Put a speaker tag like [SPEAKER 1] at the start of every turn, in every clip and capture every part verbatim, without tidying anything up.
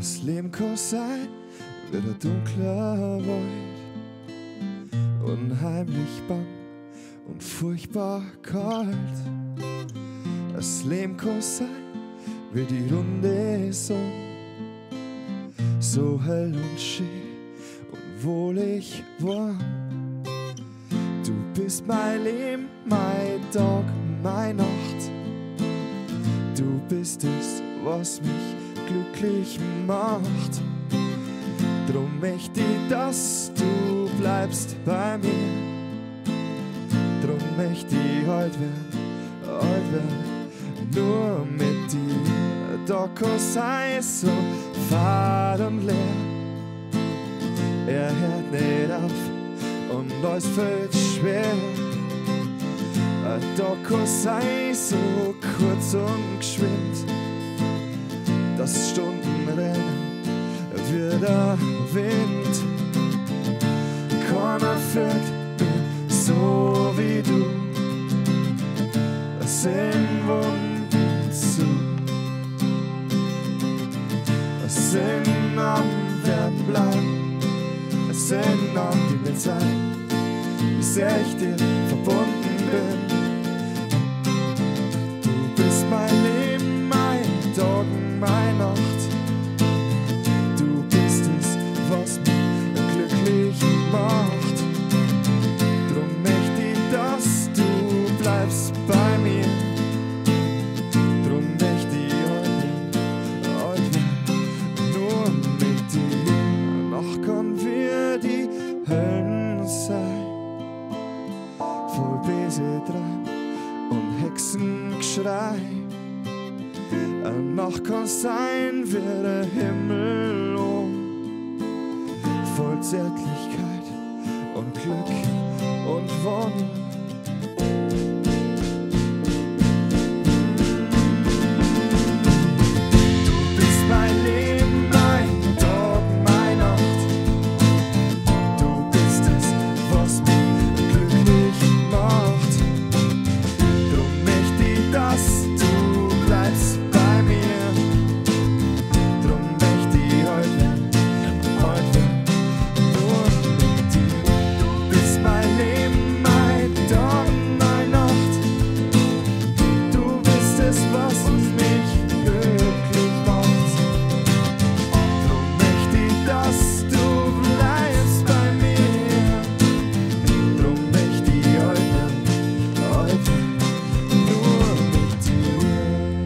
[SPEAKER 1] Das Leben kann sein wie der dunkle Wald, unheimlich bang und furchtbar kalt. Das Leben kann sein wie die runde Sonne, so hell und schön und wohlig warm. Du bist mein Leben, mein Tag, meine Nacht. Du bist es, was mich glücklich macht. Drum möchte ich, dass du bleibst bei mir. Drum möchte ich alt werden, alt werden, nur mit dir. Da kann sein so fad und leer. Er hört nicht auf und alles fällt schwer. Da kann sein so kurz und geschwind, dass Stunden rennen wie der Wind. Keiner führt mir so wie du, es sind Wunden zu, es sind am werden bleiben, es sind Namen, die mir zeigen, wie sehr ich dir verbunden bin. Du bist mein Leben, mein Tag, meine Nacht. Du bist es, was mich glücklich macht. Drum möchte ich, dass du bleibst bei mir. Drum möchte ich heute alt werden, nur mit dir. Noch kann wir die Höllen sein, voll Besetreib und Hexengeschrei. Noch kann sein wie der Himmel um, voll Zärtlichkeit und Glück und Wonne. Du bist mein Leben, mein Tag, meine Nacht. Du bist es, was mich glücklich macht. Drum möchte ich, dass du bleibst bei mir. Drum möchte ich heute werden, heute werden, nur mit dir. Du bist mein Leben, mein Tag, meine Nacht. Du bist es, was mich glücklich macht. Drum möchte ich, dass du bleibst bei mir. Drum möchte ich heute werden, heute werden, nur mit dir.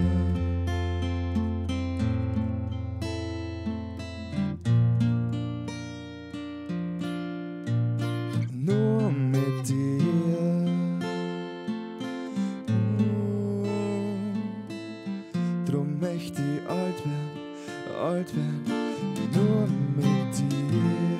[SPEAKER 1] Nur mit dir. Drum möchte ich alt werden, alt werden, nur mit dir.